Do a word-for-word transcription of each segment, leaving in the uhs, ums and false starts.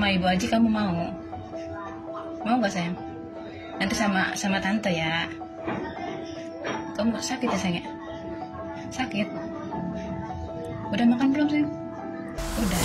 sama Ibu Aji kamu mau? Mau nggak sayang? Nanti sama sama tante ya. Kamu sakit ya sayang? Sakit? Udah makan belum sayang? Udah.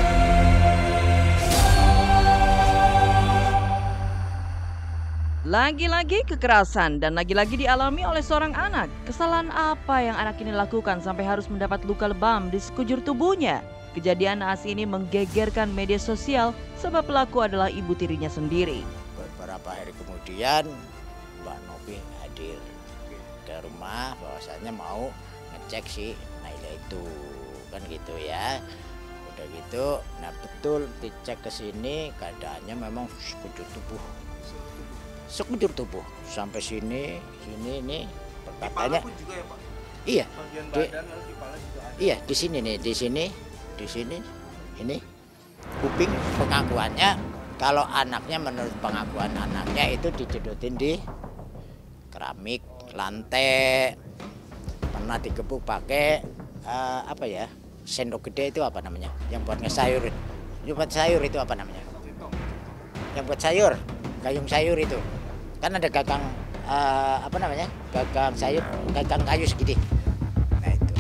Lagi-lagi kekerasan dan lagi-lagi dialami oleh seorang anak. Kesalahan apa yang anak ini lakukan sampai harus mendapat luka lebam di sekujur tubuhnya? Kejadian naas ini menggegerkan media sosial sebab pelaku adalah ibu tirinya sendiri. Beberapa hari kemudian Mbak Novi hadir ke rumah bahwasanya mau ngecek si Naila itu, kan gitu ya. Udah gitu, nah betul dicek ke sini keadaannya memang sekujur tubuh. Sekujur tubuh sampai sini, sini ini perkataannya. Juga ya, Pak? Iya. Bagian Di, badan lalu kepala juga ada. iya di sini nih, di sini, di sini, ini kuping. Pengakuannya kalau anaknya menurut pengakuan anaknya itu dicedotin di keramik lantai, pernah digebuk pakai uh, apa ya, sendok gede itu apa namanya, yang buat ngesayur, yang buat sayur itu apa namanya, yang buat sayur, gayung sayur itu. Kan ada gagang uh, apa namanya, gagang sayur, gagang kayu segini. Nah itu.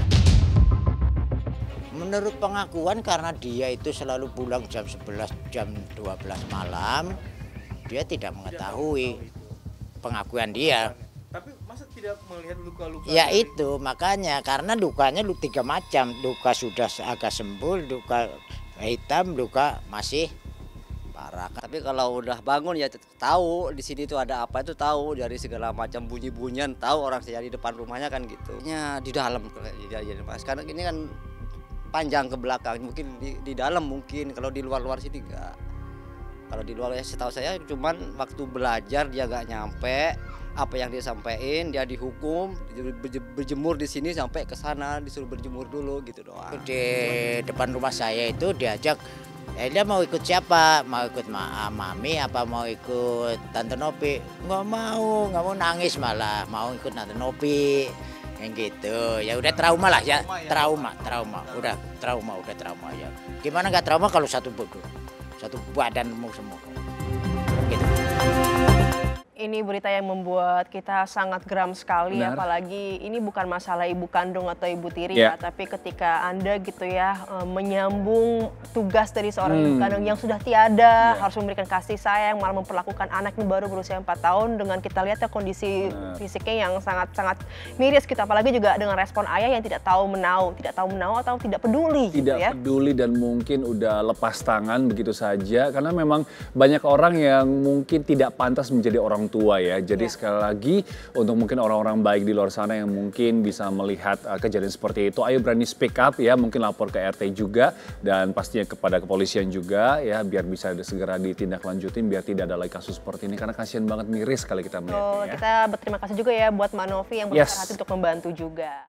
Menurut pengakuan karena dia itu selalu pulang jam sebelas, jam dua belas malam, dia tidak mengetahui pengakuan dia. Tapi masa tidak melihat luka-luka? Ya dari... itu makanya, karena lukanya lu tiga macam, luka sudah agak sembuh, luka hitam, luka masih parah. Tapi kalau udah bangun ya tahu di sini tuh ada apa, itu tahu dari segala macam bunyi-bunyian, tahu orang saya di depan rumahnya kan gitu. Ya di dalam jadi Mas. Karena ini kan panjang ke belakang, mungkin di, di dalam mungkin, kalau di luar-luar sini enggak. Kalau di luar ya setahu saya cuman waktu belajar dia nggak nyampe apa yang dia sampaikan, dia dihukum, berjemur di sini sampai ke sana disuruh berjemur dulu gitu doang. Di depan rumah saya itu diajak, eh, dia mau ikut siapa? Mau ikut ma mami apa mau ikut Tante Novi? Nggak mau, nggak mau, nangis malah, mau ikut Tante Novi. Yang gitu, ya udah trauma lah ya, trauma, trauma, udah trauma, udah trauma ya. Gimana nggak trauma kalau satu bodoh, satu badanmu semua. Gitu. Ini berita yang membuat kita sangat geram sekali, Benar. apalagi ini bukan masalah ibu kandung atau ibu tiri Ya. ya, tapi ketika Anda gitu ya eh, menyambung tugas dari seorang Hmm. ibu kandung yang sudah tiada, Ya. harus memberikan kasih sayang, malah memperlakukan anak yang baru berusia empat tahun dengan kita lihat ya kondisi Benar. fisiknya yang sangat-sangat miris kita, apalagi juga dengan respon ayah yang tidak tahu menau, tidak tahu menau atau tidak peduli gitu Tidak ya. peduli dan mungkin udah lepas tangan begitu saja, karena memang banyak orang yang mungkin tidak pantas menjadi orang tua ya. Jadi Ya. sekali lagi untuk mungkin orang-orang baik di luar sana yang mungkin bisa melihat uh, kejadian seperti itu, ayo berani speak up ya, mungkin lapor ke R T juga dan pastinya kepada kepolisian juga ya, biar bisa segera ditindaklanjutin biar tidak ada lagi kasus seperti ini, karena kasihan banget, miris sekali kita melihatnya Oh, ya. kita berterima kasih juga ya buat Mbak Novi yang Yes. berusaha hati untuk membantu juga.